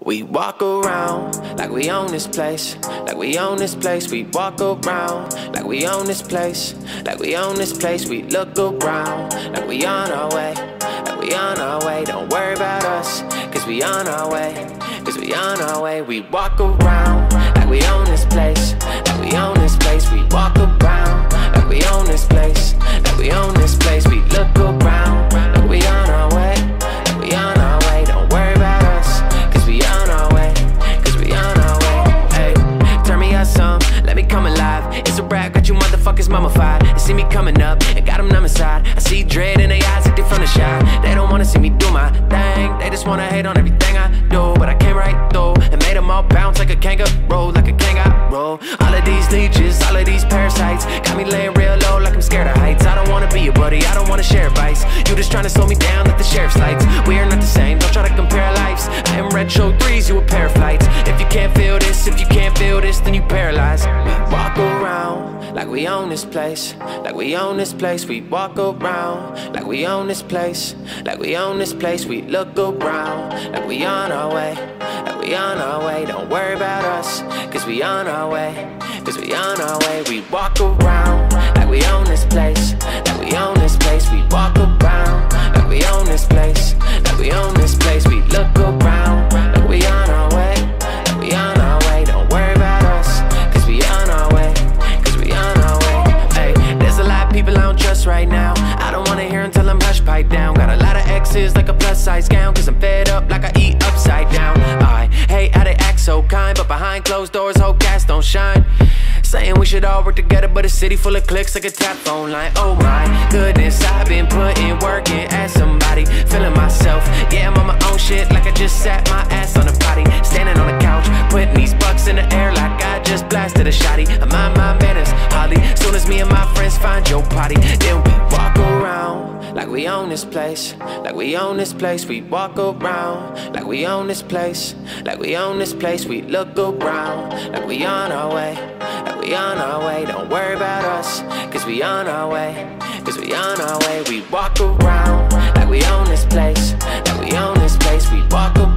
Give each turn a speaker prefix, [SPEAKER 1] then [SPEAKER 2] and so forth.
[SPEAKER 1] We walk around like we own this place, like we own this place. We walk around like we own this place, like we own this place. We look around like we on our way, like we on our way. Don't worry about us, cause we on our way, cause we on our way. We walk around like we own this place, like we own this place. We walk around like we own this place, like we own this place. We look around like we on our way, like we on our way. Don't worry about us, cause we on our way, cause we on our way. Hey, turn me up some, let me come alive. It's a rap, got you motherfuckers mummified. They see me coming up, and got them numb inside. I see dread in their eyes like they from the shy. They don't wanna see me do my thing, they just wanna hate on everything I do. But I came right through, and made them all bounce like a kangaroo, like a kangaroo. All of these leeches, all of these parasites, got me laying real low like I'm scared of heights. I don't wanna be your buddy, I don't wanna share advice. You just trying to slow me down like the sheriff's lights. We are not the same, don't try to compare our lives. I am retro 3s, you a pair of flights. If you can't feel this, if you can't feel this, then you paralyzed. We walk around like we own this place, like we own this place. We walk around like we own this place, like we own this place. We look around like we on our way, like we on our way. Don't worry about us, cause we on our way, cause we on our way. We walk around like we own this place, like we own this place. We walk around like we own this place, like we own this place. We look around like we on our way, like we on our way. Don't worry about us, cause we on our way, cause we on our way. Hey, there's a lot of people I don't trust right now. I don't wanna hear until I'm hush pipe down. Got a lot of exes like a plus size gown, cause I'm fed up like I eat upside down. I hate how they act so kind, but behind closed doors whole cast don't shine. Saying we should all work together, but a city full of clicks like a tap phone line. Oh my goodness, I've been putting work in as somebody, feeling myself. Yeah, I'm on my own shit like I just sat my ass on a potty. Standing on the couch, putting these bucks in the air like I just blasted a shotty. I mind my manners, Holly. Soon as me and my friends find your potty, then we walk around like we own this place, like we own this place. We walk around like we own this place, like we own this place. We look around like we on our way, like we on our way. Don't worry about us, cause we on our way, cause we on our way. We walk around like we own this place, like we own this place. We walk around